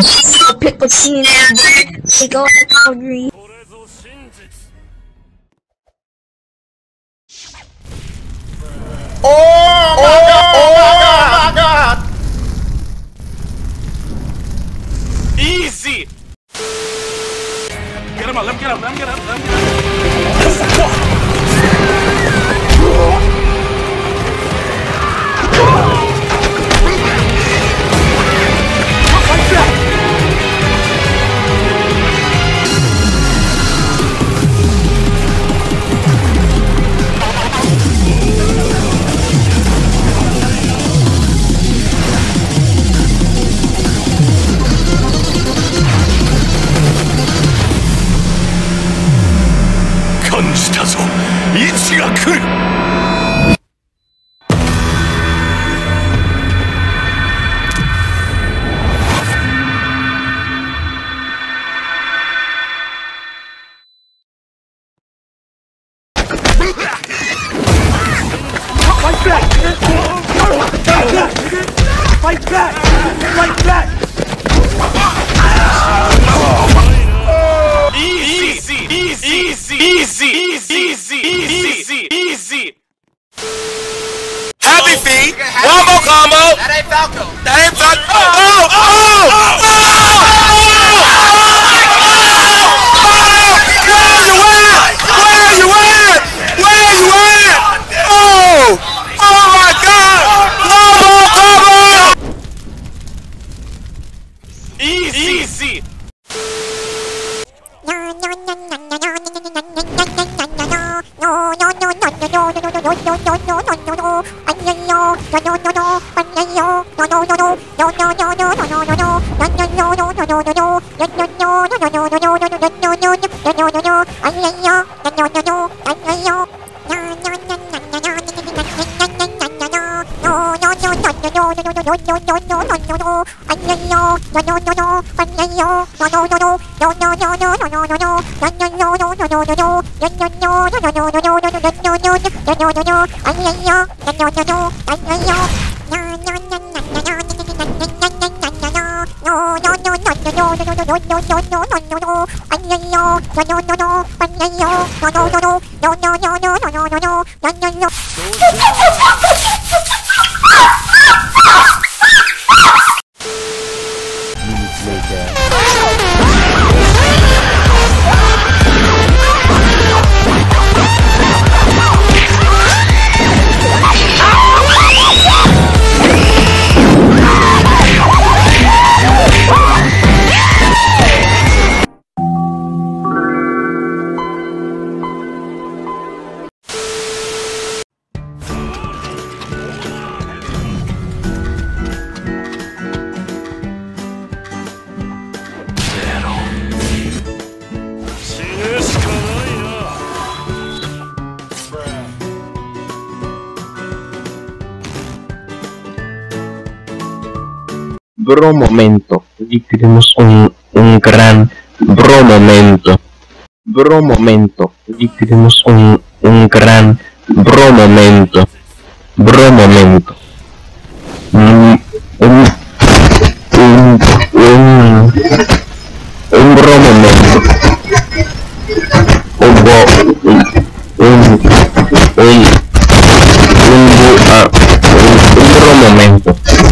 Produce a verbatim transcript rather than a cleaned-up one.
Chico, pickle, cheese, they go hungry. Oh, oh, my God, oh my God! Easy! Get him up, let him get up, let him get up, let him get up. Fight back! Fight back! Easy! Easy! Easy! Easy! Easy! Easy! Easy! Happy feet! One more combo! That ain't Falco! That ain't Falco! Oh! Oh! Oh! Where you at? Where you at? Oh! Oh my God! One more combo! Easy! Easy! Bro momento, y tenemos un, un gran bro momento, bro momento, y tenemos un, un gran bro momento, bro momento, un, un, un, un, un bro momento, un bro, un, un, un, un, uh, un, un bro momento.